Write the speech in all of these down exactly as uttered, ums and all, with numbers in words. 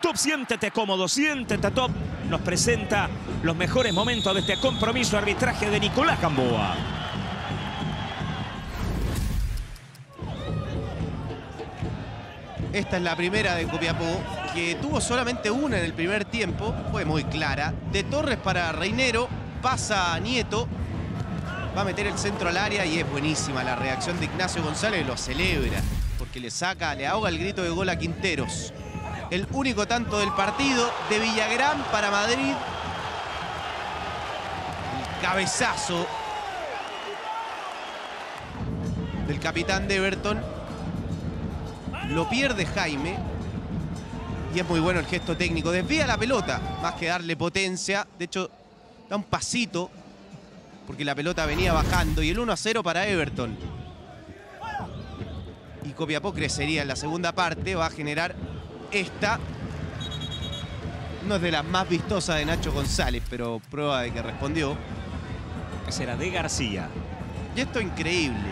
Top, siéntete cómodo, siéntete Top. Nos presenta los mejores momentos de este compromiso, arbitraje de Nicolás Gamboa. Esta es la primera de Copiapó, que tuvo solamente una en el primer tiempo. Fue muy clara. De Torres para Reinero, pasa a Nieto. Va a meter el centro al área y es buenísima la reacción de Ignacio González. Lo celebra porque le saca, le ahoga el grito de gol a Quinteros. El único tanto del partido de Villagrán para Madrid. El cabezazo del capitán de Everton. Lo pierde Jaime. Y es muy bueno el gesto técnico. Desvía la pelota, más que darle potencia. De hecho, da un pasito porque la pelota venía bajando. Y el uno a cero para Everton. Y Copiapó crecería en la segunda parte. Va a generar esta. No es de las más vistosas de Nacho González, pero prueba de que respondió. Esa era de García. Y esto es increíble.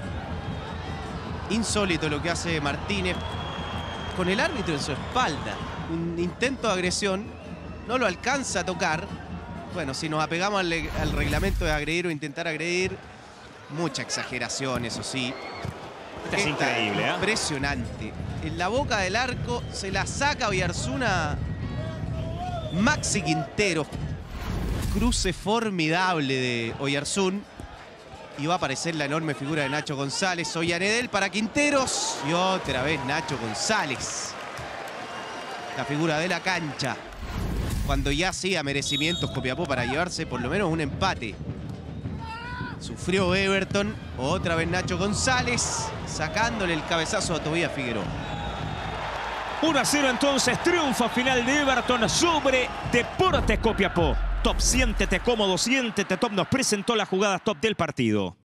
Insólito lo que hace Martínez con el árbitro en su espalda. Un intento de agresión. No lo alcanza a tocar. Bueno, si nos apegamos al, al reglamento de agredir o intentar agredir. Mucha exageración, eso sí. Esta es increíble, ¿eh? Impresionante. En la boca del arco se la saca Oyarzuna. Maxi Quinteros. Cruce formidable de Oyarzún. Y va a aparecer la enorme figura de Nacho González. Ollanedel para Quinteros. Y otra vez Nacho González. La figura de la cancha. Cuando ya hacía merecimientos Copiapó para llevarse por lo menos un empate. Sufrió Everton. Otra vez Nacho González. Sacándole el cabezazo a Tobías Figueroa. uno a cero entonces, triunfo final de Everton sobre Deportes Copiapó. Top, siéntete cómodo, siéntete Top. Nos presentó las jugadas top del partido.